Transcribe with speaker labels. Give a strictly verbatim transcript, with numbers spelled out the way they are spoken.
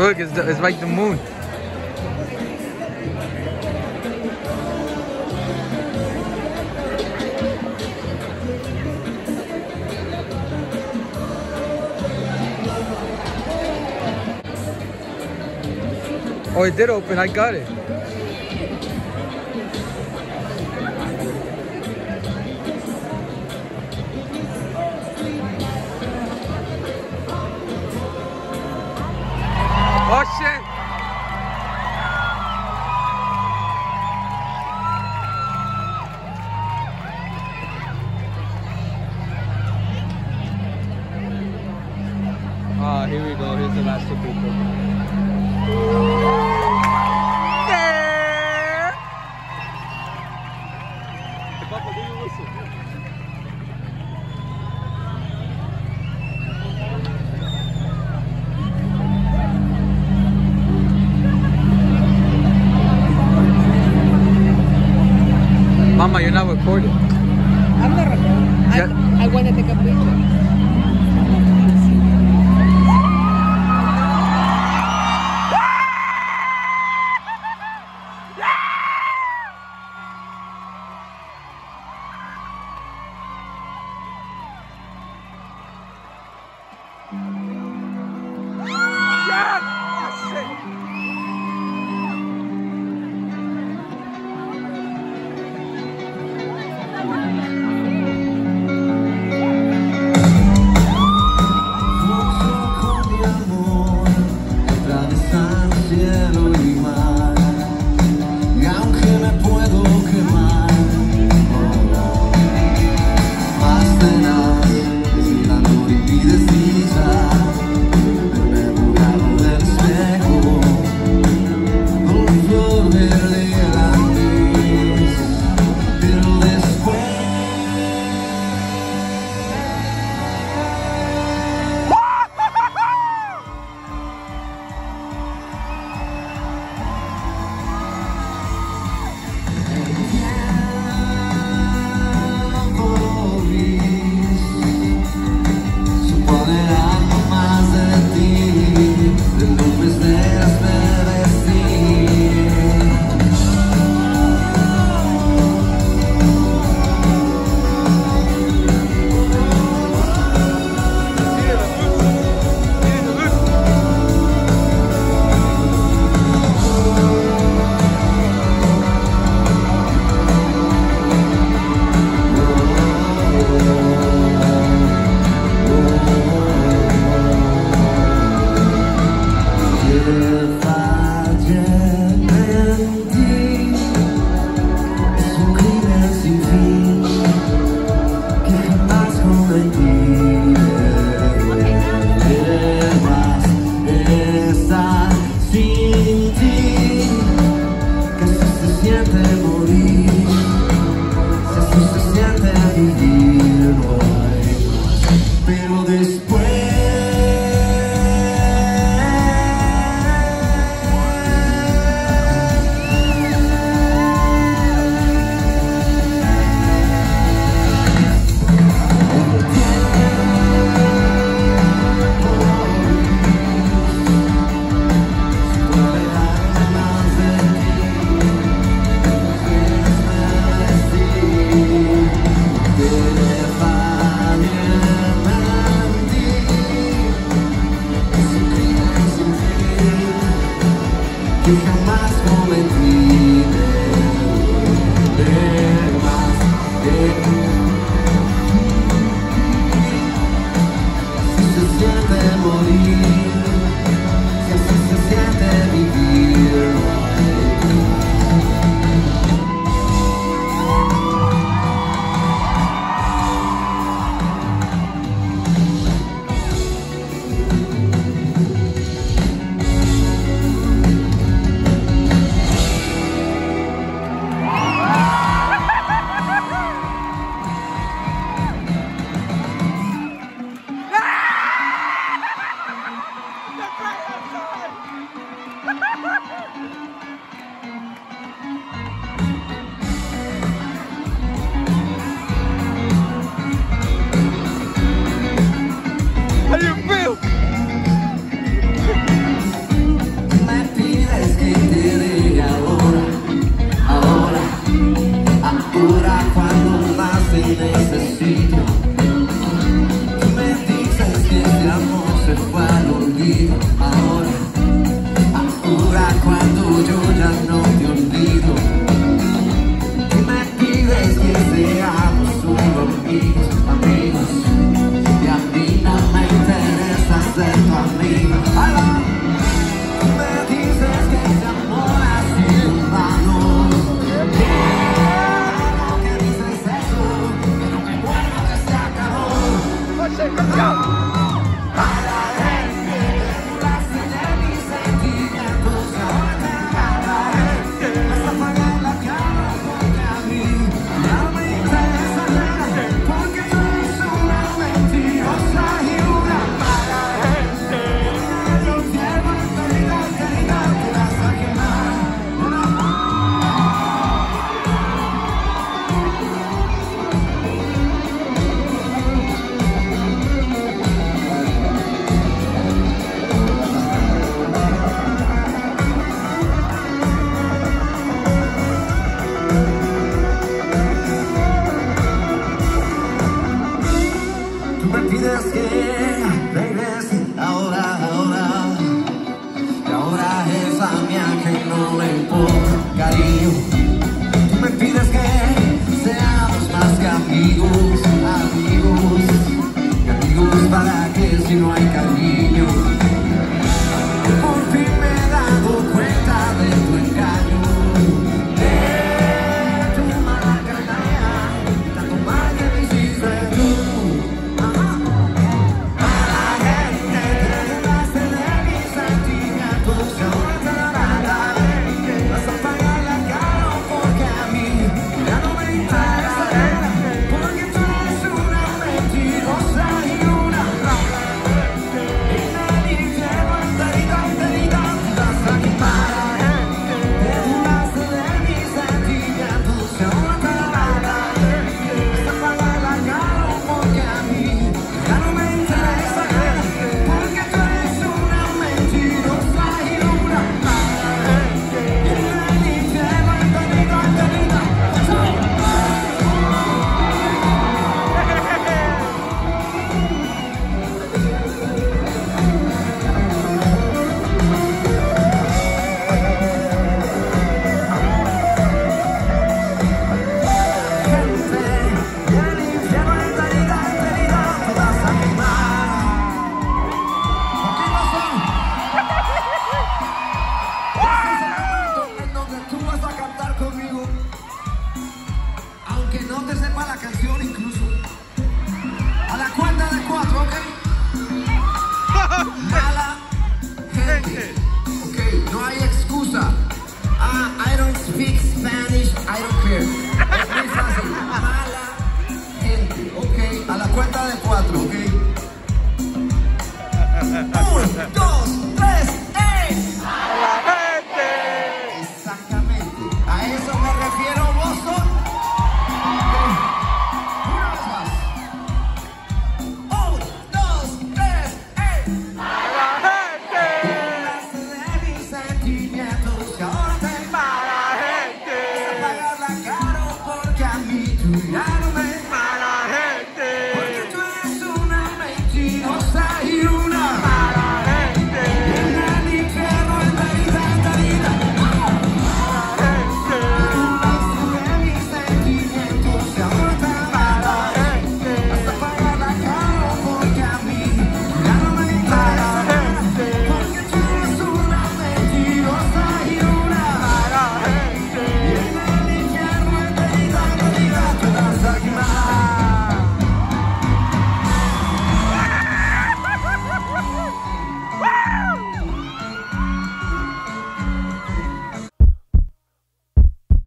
Speaker 1: Look, it's, the, it's like the moon. Oh, it did open. I got it. Oh, shit. Ah, here we go. Here's the last two people. Mama, you're not recording.
Speaker 2: I'm not recording.
Speaker 1: Yeah.
Speaker 2: I, I want to take a picture.
Speaker 3: sepa la canción incluso. A la cuenta de cuatro, ¿ok? Mala gente. Ok, no hay excusa. Ah, I don't speak Spanish, I don't care. Es muy fácil. Mala gente. Ok, a la cuenta de cuatro, ¿ok? Un, dos, tres, ¡eh!
Speaker 1: ¡La gente!
Speaker 3: Exactamente. A eso me refiero, Boston. Una vez más. Un, dos, tres, ¡eh!
Speaker 1: ¡La gente!
Speaker 3: De mis sentimientos que ahora te
Speaker 1: ¡Para la gente!
Speaker 3: pagarla caro porque a mí tú ya